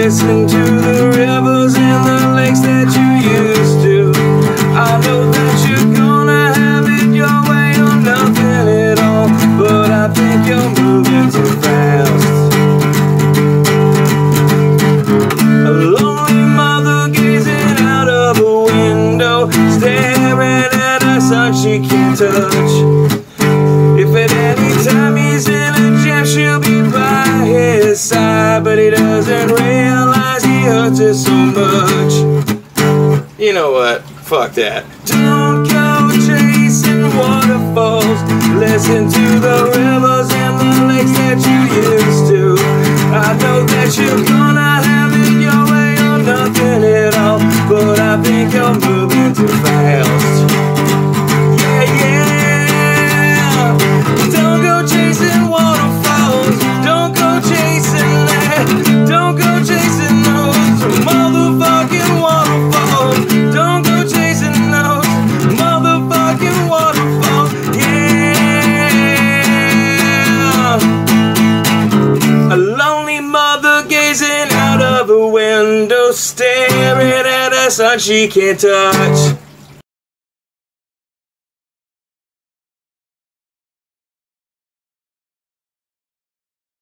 Listen to the rivers and the lakes that you used to. I know that you're gonna have it your way or nothing at all, but I think you're moving too fast. A lonely mother gazing out of a window, staring at a son she can't touch. If at any time he's in a jam, she'll be by his side, but he doesn't realize he hurts her so much. You know what? Fuck that. Don't go chasing waterfalls. Listen to the rivers and the lakes that you used to. I know that you're gonna have it your way or nothing at all, but I think you're moving too fast. Yeah, yeah. Don't go chasing waterfalls. Don't go chasing that. Don't go chasing those motherfucking waterfalls. Don't go chasing those motherfucking waterfalls. Yeah. A lonely mother gazing out of a window, staring at a son she can't touch.